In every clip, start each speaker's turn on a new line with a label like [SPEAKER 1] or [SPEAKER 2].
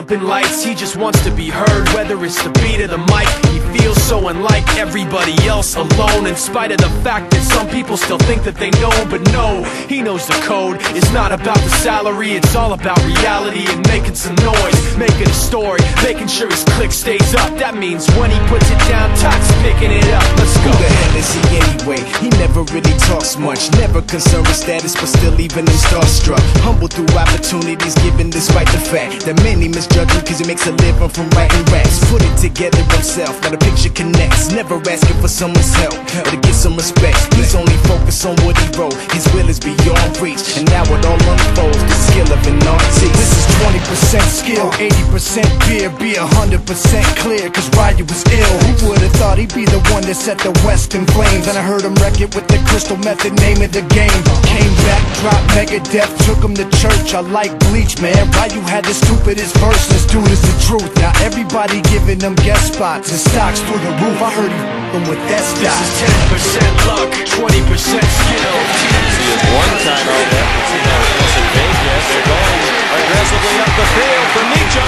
[SPEAKER 1] jumping lights, he just wants to be heard. Whether it's the beat of the mic, he feels so unlike everybody else, alone. In spite of the fact that some people still think that they know, but no, he knows the code. It's not about the salary, it's all about reality and making some noise, making a story, making sure his click stays up. That means when he puts it down, Tox picking it up. Let's go.
[SPEAKER 2] Who the hell is he anyway? He never really talks much, never concerned with status, but still even him starstruck. Humble through opportunities given despite the fact that many misjudge him cause he makes a living from writing raps. Put it together himself, now the picture connects. Never asking for someone's help or to get some respect. He's only focused on what he wrote. His will is beyond reach, and now it all unfolds, the skill of an artist.
[SPEAKER 3] This is 20% skill, 80% fear. Be 100% clear, cause Ryu was ill. Who would've thought he'd be the one that set the West in flames? And I heard him wreck it with the Crystal Method, name of the game. Came back, dropped Megadeth, took him to church. I like Bleach, man. Ryu had the stupidest verse, this dude is the truth. Now everybody giving them guest spots and stocks through the roof. I heard he f***ing with that stock.
[SPEAKER 1] This is 10% luck, 20% skill.
[SPEAKER 4] He has one timeout left. Let's see how it wasn't paid yet. They're going aggressively up the field for Meacham.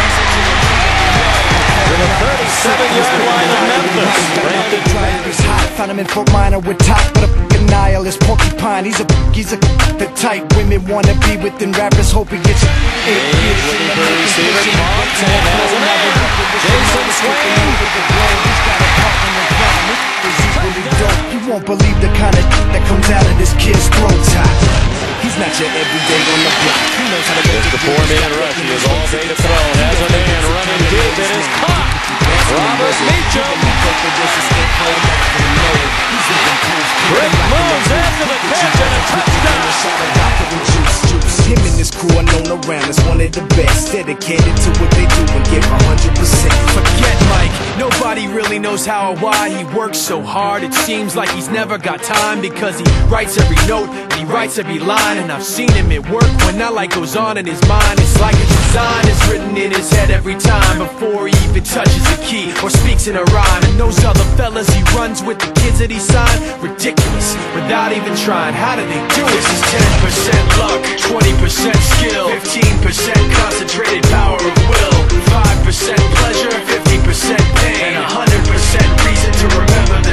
[SPEAKER 4] To the 37-yard line of Memphis.
[SPEAKER 3] He's hot, found him in Fort Minor with top, but a f***ing nihilist porcupine. He's the type women wanna be with, and rappers hope he gets it.
[SPEAKER 4] Waiting for the receiver, Monks, and has a man. Jason Swain.
[SPEAKER 3] You won't believe the kind of that comes out of this kid's throat.
[SPEAKER 2] He's not your everyday on the block. He knows how to make
[SPEAKER 4] It's the four-man rush. He is all day to throw. Has a man running deep. It is caught. Robert Meacham. Rick moves after the catch and a touchdown.
[SPEAKER 2] Him and his crew are known around as one of the best, dedicated to what they do and give 100%.
[SPEAKER 1] Forget Mike, nobody really knows how or why he works so hard. It seems like he's never got time, because he writes every note and he writes every line. And I've seen him at work when that light goes on in his mind. It's like a design is written in his head every time, before he even touches a key or speaks in a rhyme. And those other fellas he runs with, the kids that he signed, ridiculous, without even trying. How do they do it? This is 10% luck, 20% skill, 15% concentrated power of will, 5% pleasure, 50% pain, and 100% reason to remember